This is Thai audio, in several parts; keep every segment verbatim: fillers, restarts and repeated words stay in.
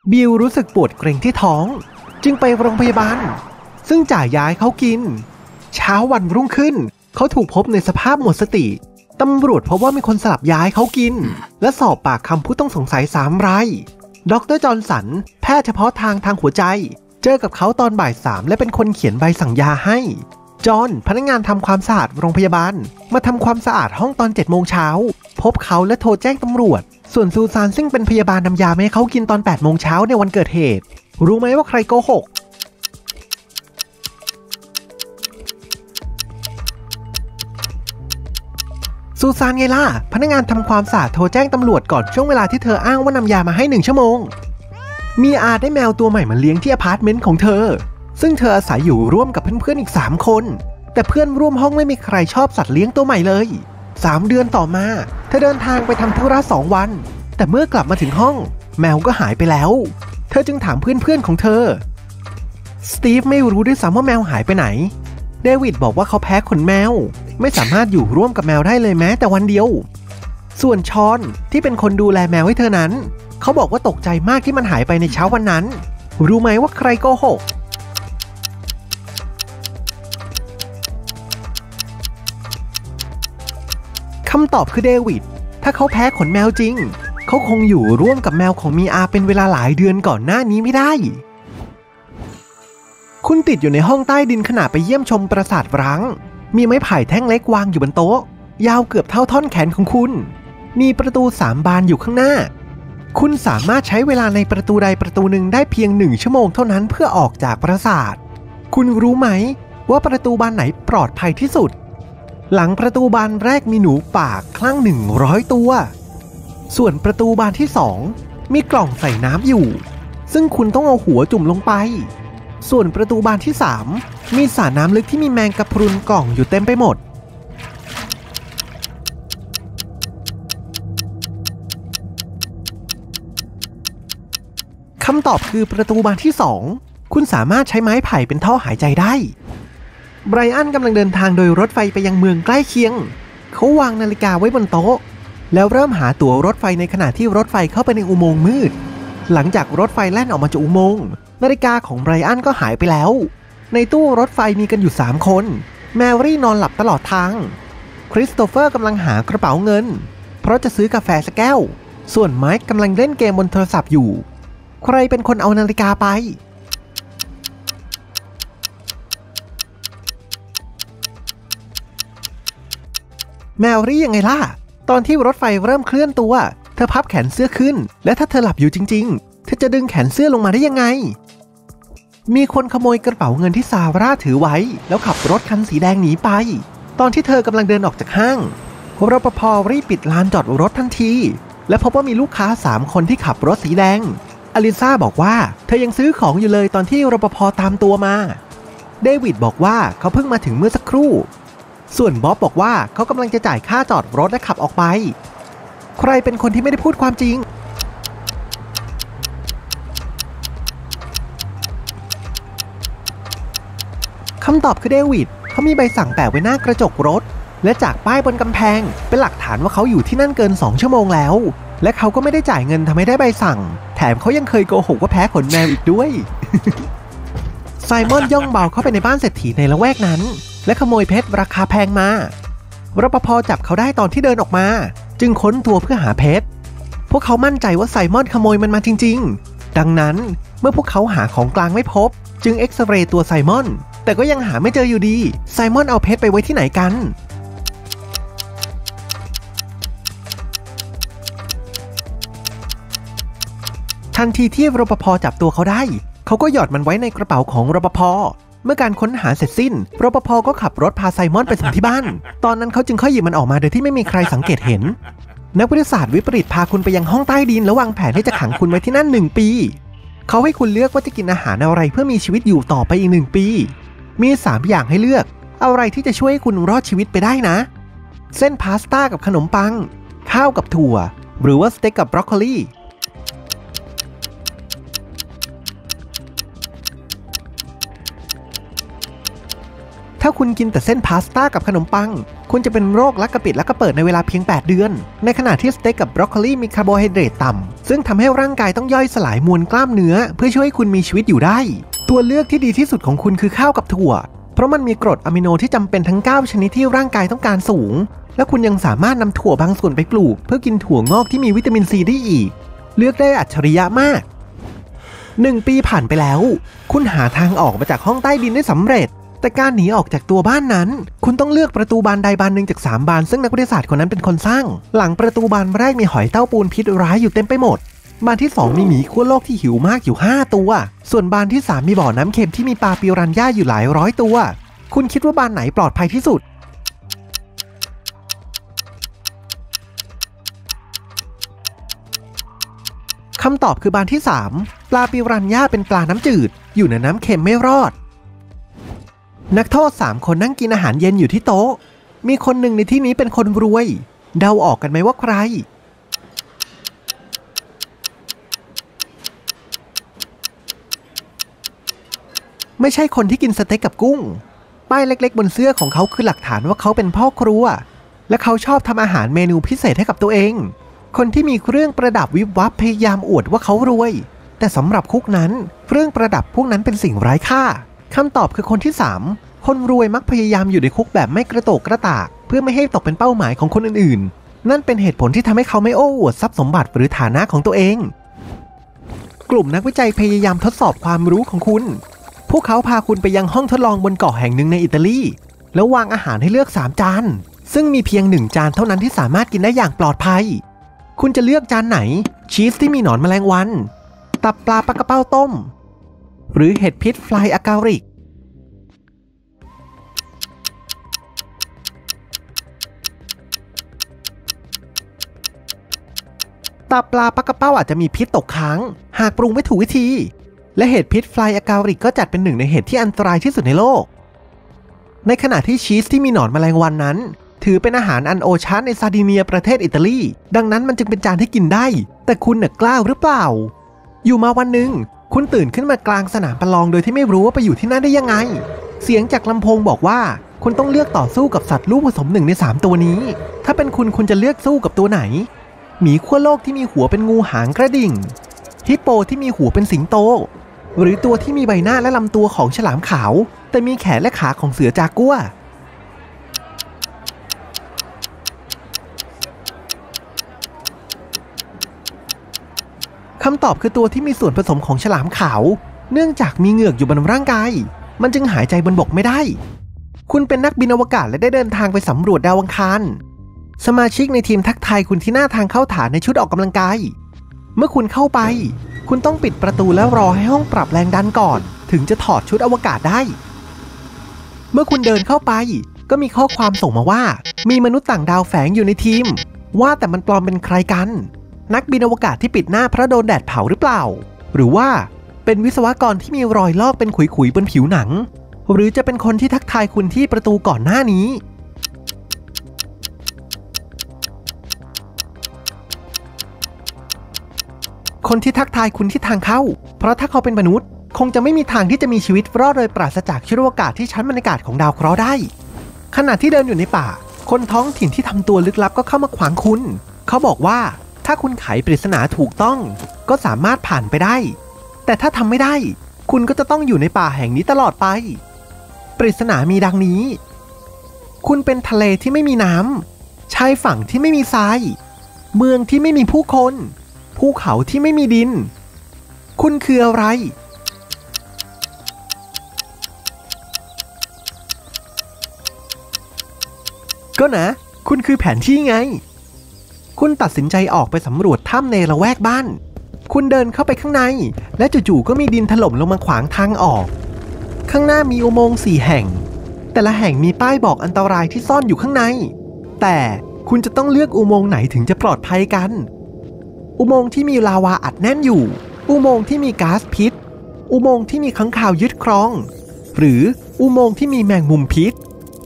บิลรู้สึกปวดเกร็งที่ท้องจึงไปโรงพยาบาลซึ่งจ่ายยาให้เขากินเช้าวันรุ่งขึ้นเขาถูกพบในสภาพหมดสติตำรวจพบว่ามีคนสลับยาให้เขากินและสอบปากคำผู้ต้องสงสัยสามรายดร.จอห์นสันแพทย์เฉพาะทางทางหัวใจเจอกับเขาตอนบ่ายสามและเป็นคนเขียนใบสั่งยาให้จอห์นพนักงานทำความสะอาดโรงพยาบาลมาทำความสะอาดห้องตอนเจ็ดโมงเช้าพบเขาและโทรแจ้งตำรวจส่วนซูซานซึ่งเป็นพยาบาลนำยามาให้เขากินตอนแปดโมงเช้าในวันเกิดเหตุรู้ไหมว่าใครโกหกซูซานไงล่ะพนักงานทำความสะอาดโทรแจ้งตำรวจก่อนช่วงเวลาที่เธออ้างว่านำยามาให้หนึ่งชั่วโมงมีอาได้แมวตัวใหม่มาเลี้ยงที่อพาร์ตเมนต์ของเธอซึ่งเธออาศัยอยู่ร่วมกับเพื่อนๆอีกสามคนแต่เพื่อนร่วมห้องไม่มีใครชอบสัตว์เลี้ยงตัวใหม่เลยสามเดือนต่อมาเธอเดินทางไปทำธุระสองวันแต่เมื่อกลับมาถึงห้องแมวก็หายไปแล้วเธอจึงถามเพื่อนๆของเธอสตีฟไม่รู้ด้วยซ้ำว่าแมวหายไปไหนเดวิดบอกว่าเขาแพ้ขนแมวไม่สามารถอยู่ร่วมกับแมวได้เลยแม้แต่วันเดียวส่วนชอนที่เป็นคนดูแลแมวให้เธอนั้นเขาบอกว่าตกใจมากที่มันหายไปในเช้าวันนั้นรู้ไหมว่าใครโกหกคำตอบคือเดวิดถ้าเขาแพ้ขนแมวจริงเขาคงอยู่ร่วมกับแมวของมีอาเป็นเวลาหลายเดือนก่อนหน้านี้ไม่ได้คุณติดอยู่ในห้องใต้ดินขณะไปเยี่ยมชมปราสาทร้างมีไม้ไผ่แท่งเล็กวางอยู่บนโต๊ะยาวเกือบเท่าท่อนแขนของคุณมีประตูสามบานอยู่ข้างหน้าคุณสามารถใช้เวลาในประตูใดประตูหนึ่งได้เพียงหนึ่งชั่วโมงเท่านั้นเพื่อออกจากปราสาทคุณรู้ไหมว่าประตูบานไหนปลอดภัยที่สุดหลังประตูบานแรกมีหนูป่าคลั่งหนึ่งร้อยตัวส่วนประตูบานที่สองมีกล่องใส่น้ำอยู่ซึ่งคุณต้องเอาหัวจุ่มลงไปส่วนประตูบานที่สามมีสระน้ำลึกที่มีแมงกะพรุนกล่องอยู่เต็มไปหมดคำตอบคือประตูบานที่สองคุณสามารถใช้ไม้ไผ่เป็นท่อหายใจได้ไบรอันกำลังเดินทางโดยรถไฟไปยังเมืองใกล้เคียงเขาวางนาฬิกาไว้บนโต๊ะแล้วเริ่มหาตั๋วรถไฟในขณะที่รถไฟเข้าไปในอุโมงค์มืดหลังจากรถไฟแล่นออกมาจากอุโมงค์นาฬิกาของไบรอันก็หายไปแล้วในตู้รถไฟมีกันอยู่สามคนแมรี่นอนหลับตลอดทางคริสโตเฟอร์กำลังหากระเป๋าเงินเพราะจะซื้อกาแฟสักแก้วส่วนไมค์กำลังเล่นเกมบนโทรศัพท์อยู่ใครเป็นคนเอานาฬิกาไปแมรี่ยังไงล่ะตอนที่รถไฟเริ่มเคลื่อนตัวเธอพับแขนเสื้อขึ้นและถ้าเธอหลับอยู่จริงๆเธอจะดึงแขนเสื้อลงมาได้ยังไงมีคนขโมยกระเป๋าเงินที่ซาร่าถือไว้แล้วขับรถคันสีแดงหนีไปตอนที่เธอกำลังเดินออกจากห้างรปภ.รีบปิดลานจอดรถทันทีและพบว่ามีลูกค้าสามคนที่ขับรถสีแดงอลิซาบอกว่าเธอยังซื้อของอยู่เลยตอนที่รปภ.ตามตัวมาเดวิดบอกว่าเขาเพิ่งมาถึงเมื่อสักครู่ส่วนบ๊อบบอกว่าเขากำลังจะจ่ายค่าจอดรถและขับออกไปใครเป็นคนที่ไม่ได้พูดความจริงคำตอบคือเดวิดเขามีใบสั่งแปะไว้หน้ากระจกรถและจากป้ายบนกำแพงเป็นหลักฐานว่าเขาอยู่ที่นั่นเกินสองชั่วโมงแล้วและเขาก็ไม่ได้จ่ายเงินทำให้ได้ใบสั่งแถมเขายังเคยโกหกว่าแพ้ขนแมวอีกด้วย ไซมอนย่องเบาเข้าไปในบ้านเศรษฐีในละแวกนั้นและขโมยเพชรราคาแพงมารปภ.จับเขาได้ตอนที่เดินออกมาจึงค้นตัวเพื่อหาเพชรพวกเขามั่นใจว่าไซมอนขโมยมันมาจริงๆดังนั้นเมื่อพวกเขาหาของกลางไม่พบจึงเอ็กซเรย์ตัวไซมอนแต่ก็ยังหาไม่เจออยู่ดีไซมอนเอาเพชรไปไว้ที่ไหนกันทันทีที่รปภ.จับตัวเขาได้เขาก็หยอดมันไว้ในกระเป๋าของรปภ.เมื่อการค้นหาเสร็จสิ้นรปภ.ก็ขับรถพาไซมอนไปส่งที่บ้านตอนนั้นเขาจึงค่อยหยิบมันออกมาโดยที่ไม่มีใครสังเกตเห็นนักวิทยาศาสตร์วิปริตพาคุณไปยังห้องใต้ดินและวางแผนที่จะขังคุณไว้ที่นั่นหนึ่งปีเขาให้คุณเลือกว่าจะกินอาหารอะไรเพื่อมีชีวิตอยู่ต่อไปอีกหนึ่งปีมีสามอย่างให้เลือกอะไรที่จะช่วยให้คุณรอดชีวิตไปได้นะเส้นพาสต้ากับขนมปังข้าวกับถั่วหรือว่าสเต็กกับบรอกโคลีถ้าาคุณกินแต่เส้นพาสต้ากับขนมปังคุณจะเป็นโรคลักกระปิดลักกระเปิดในเวลาเพียงแปดเดือนในขณะที่สเต็กกับบรอกโคลีมีคาร์โบไฮเดรตต่ำซึ่งทำให้ร่างกายต้องย่อยสลายมวลกล้ามเนื้อเพื่อช่วยให้คุณมีชีวิตอยู่ได้ตัวเลือกที่ดีที่สุดของคุณคือข้าวกับถั่วเพราะมันมีกรดอะมิโนที่จำเป็นทั้งเก้าชนิดที่ร่างกายต้องการสูงและคุณยังสามารถนำถั่วบางส่วนไปปลูกเพื่อกินถั่วงอกที่มีวิตามินซีได้อีกเลือกได้อัจฉริยะมากหนึ่งปีผ่านไปแล้วคุณหาทางออกมาจากห้องใต้ดินได้สำเร็จแต่การหนีออกจากตัวบ้านนั้นคุณต้องเลือกประตูบานใดบานหนึ่งจากสามบานซึ่งนักวิทยาศาสตร์คนนั้นเป็นคนสร้างหลังประตูบานแรกมีหอยเต้าปูนพิษร้ายอยู่เต็มไปหมดบานที่สองมีหมีขั้วโลกที่หิวมากอยู่ห้าตัวส่วนบานที่สามมีบ่อน้ำเค็มที่มีปลาปิรันย่าอยู่หลายร้อยตัวคุณคิดว่าบานไหนปลอดภัยที่สุดคำตอบคือบานที่สามปลาปิรันย่าเป็นปลาน้ำจืดอยู่ในน้ำเค็มไม่รอดนักโทษสามคนนั่งกินอาหารเย็นอยู่ที่โต๊ะมีคนหนึ่งในที่นี้เป็นคนรวยเดาออกกันไหมว่าใครไม่ใช่คนที่กินสเต็กกับกุ้งป้ายเล็กๆบนเสื้อของเขาคือหลักฐานว่าเขาเป็นพ่อครัวและเขาชอบทำอาหารเมนูพิเศษให้กับตัวเองคนที่มีเครื่องประดับวิบวับพยายามอวดว่าเขารวยแต่สำหรับคุกนั้นเครื่องประดับพวกนั้นเป็นสิ่งไร้ค่าคำตอบคือคนที่สามคนรวยมักพยายามอยู่ในคุกแบบไม่กระโตกกระตากเพื่อไม่ให้ตกเป็นเป้าหมายของคนอื่นๆนั่นเป็นเหตุผลที่ทำให้เขาไม่โอ้อวดทรัพย์สมบัติหรือฐานะของตัวเองกลุ่มนักวิจัยพยายามทดสอบความรู้ของคุณพวกเขาพาคุณไปยังห้องทดลองบนเกาะแห่งหนึ่งในอิตาลีแล้ววางอาหารให้เลือกสามจานซึ่งมีเพียงหนึ่งจานเท่านั้นที่สามารถกินได้อย่างปลอดภัยคุณจะเลือกจานไหนชีสที่มีหนอนแมลงวันตับปลาปลากระเป้าต้มหรือเห็ดพิษฟลายอะการิกตับปลาปลากระเป้าอาจจะมีพิษตกค้างหากปรุงไม่ถูกวิธีและเห็ดพิษฟลายอะการิกก็จัดเป็นหนึ่งในเห็ดที่อันตรายที่สุดในโลกในขณะที่ชีสที่มีหนอนแมลงวันนั้นถือเป็นอาหารอันโอชะในซาร์ดิเนียประเทศอิตาลีดังนั้นมันจึงเป็นจานที่กินได้แต่คุณน่ะกล้าหรือเปล่าอยู่มาวันหนึ่งคุณตื่นขึ้นมากลางสนามประลองโดยที่ไม่รู้ว่าไปอยู่ที่นั่นได้ยังไงเสียงจากลำโพงบอกว่าคุณต้องเลือกต่อสู้กับสัตว์ลูกผสมหนึ่งในสามตัวนี้ถ้าเป็นคุณคุณจะเลือกสู้กับตัวไหนหมีขั้วโลกที่มีหัวเป็นงูหางกระดิ่งฮิปโปที่มีหัวเป็นสิงโตหรือตัวที่มีใบหน้าและลำตัวของฉลามขาวแต่มีแขนและขาของเสือจากัวคำตอบคือตัวที่มีส่วนผสมของฉลามขาวเนื่องจากมีเหงือกอยู่บนร่างกายมันจึงหายใจบนบกไม่ได้คุณเป็นนักบินอวกาศและได้เดินทางไปสำรวจดาวอังคารสมาชิกในทีมทักทายคุณที่หน้าทางเข้าฐานในชุดออกกำลังกายเมื่อคุณเข้าไปคุณต้องปิดประตูแล้วรอให้ห้องปรับแรงดันก่อนถึงจะถอดชุดอวกาศได้เมื่อคุณเดินเข้าไปก็มีข้อความส่งมาว่ามีมนุษย์ต่างดาวแฝงอยู่ในทีมว่าแต่มันปลอมเป็นใครกันนักบินอวกาศที่ปิดหน้าเพราะโดนแดดเผาหรือเปล่าหรือว่าเป็นวิศวกรที่มีรอยลอกเป็นขุยๆบนผิวหนังหรือจะเป็นคนที่ทักทายคุณที่ประตูก่อนหน้านี้คนที่ทักทายคุณที่ทางเข้าเพราะถ้าเขาเป็นมนุษย์คงจะไม่มีทางที่จะมีชีวิตรอดโดยปราศจากชุดอวกาศที่ชั้นบรรยากาศของดาวเคราะห์ได้ขณะที่เดินอยู่ในป่าคนท้องถิ่นที่ทำตัวลึกลับก็เข้ามาขวางคุณเขาบอกว่าถ้าคุณไขปริศนาถูกต้องก็สามารถผ่านไปได้แต่ถ้าทำไม่ได้คุณก็จะต้องอยู่ในป่าแห่งนี้ตลอดไปปริศนามีดังนี้คุณเป็นทะเลที่ไม่มีน้ำชายฝั่งที่ไม่มีทรายเมืองที่ไม่มีผู้คนภูเขาที่ไม่มีดินคุณคืออะไรก็นะคุณคือแผนที่ไงคุณตัดสินใจออกไปสำรวจถ้ำในละแวกบ้านคุณเดินเข้าไปข้างในและจู่ๆก็มีดินถล่มลงมาขวางทางออกข้างหน้ามีอุโมงค์สี่แห่งแต่ละแห่งมีป้ายบอกอันตรายที่ซ่อนอยู่ข้างในแต่คุณจะต้องเลือกอุโมงค์ไหนถึงจะปลอดภัยกันอุโมงค์ที่มีลาวาอัดแน่นอยู่อุโมงค์ที่มีก๊าซพิษอุโมงค์ที่มีค้างคาวยึดครองหรืออุโมงค์ที่มีแมงมุมพิษ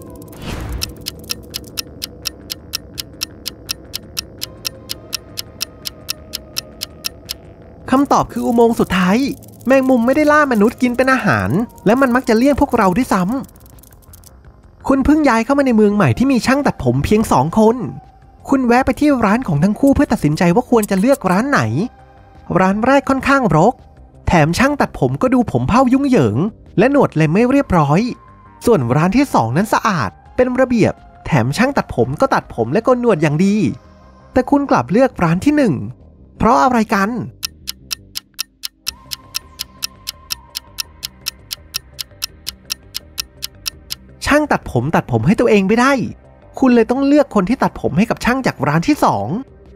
คำตอบคืออุโมงค์สุดท้ายแมงมุมไม่ได้ล่ามนุษย์กินเป็นอาหารและมันมักจะเลี่ยงพวกเราด้วยซ้คุณเพิ่งย้ายเข้ามาในเมืองใหม่ที่มีช่างตัดผมเพียงสองคนคุณแวะไปที่ร้านของทั้งคู่เพื่อตัดสินใจว่าควรจะเลือกร้านไหนร้านแรกค่อนข้างรกแถมช่างตัดผมก็ดูผมเผ้ายุ่งเหยิงและหนวดเล็มไม่เรียบร้อยส่วนร้านที่สองนั้นสะอาดเป็นระเบียบแถมช่างตัดผมก็ตัดผมและโกนหนวดอย่างดีแต่คุณกลับเลือกร้านที่หนึ่งเพราะอะไรกันช่างตัดผมตัดผมให้ตัวเองไม่ได้คุณเลยต้องเลือกคนที่ตัดผมให้กับช่างจากร้านที่สอง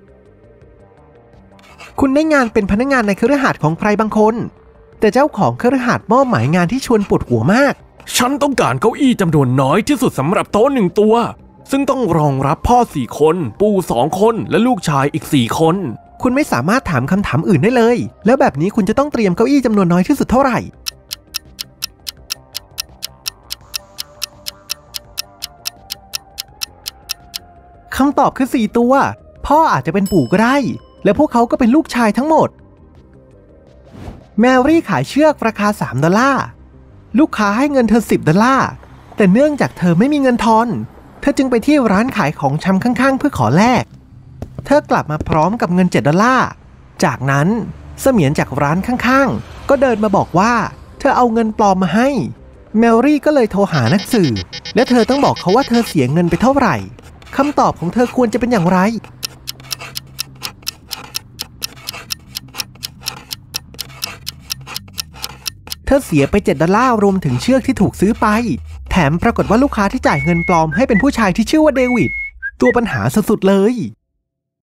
คุณได้งานเป็นพนักงานในคฤหาสน์ของใครบางคนแต่เจ้าของคฤหาสน์มอบหมายงานที่ชวนปวดหัวมากฉันต้องการเก้าอี้จำนวนน้อยที่สุดสำหรับโต๊ะหนึ่งตัวซึ่งต้องรองรับพ่อสี่คนปู่สองคนและลูกชายอีกสี่คนคุณไม่สามารถถามคำถามอื่นได้เลยแล้วแบบนี้คุณจะต้องเตรียมเก้าอี้จำนวนน้อยที่สุดเท่าไหร่คำตอบคือสี่ตัวพ่ออาจจะเป็นปู่ก็ได้และพวกเขาก็เป็นลูกชายทั้งหมดแมรี่ขายเชือกราคาสามดอลลาร์ลูกค้าให้เงินเธอสิบดอลลาร์แต่เนื่องจากเธอไม่มีเงินทอนเธอจึงไปที่ร้านขายของชำข้างๆเพื่อขอแลกเธอกลับมาพร้อมกับเงินเจ็ดดอลลาร์จากนั้นเสมียนจากร้านข้างๆก็เดินมาบอกว่าเธอเอาเงินปลอมมาให้แมรี่ก็เลยโทรหานักสืบและเธอต้องบอกเขาว่าเธอเสียเงินไปเท่าไหร่คำตอบของเธอควรจะเป็นอย่างไรเธอเสียไปเจ็ดดอลลาร์รวมถึงเชือกที่ถูกซื้อไปแถมปรากฏว่าลูกค้าที่จ่ายเงินปลอมให้เป็นผู้ชายที่ชื่อว่าเดวิดตัวปัญหาสุดๆเลย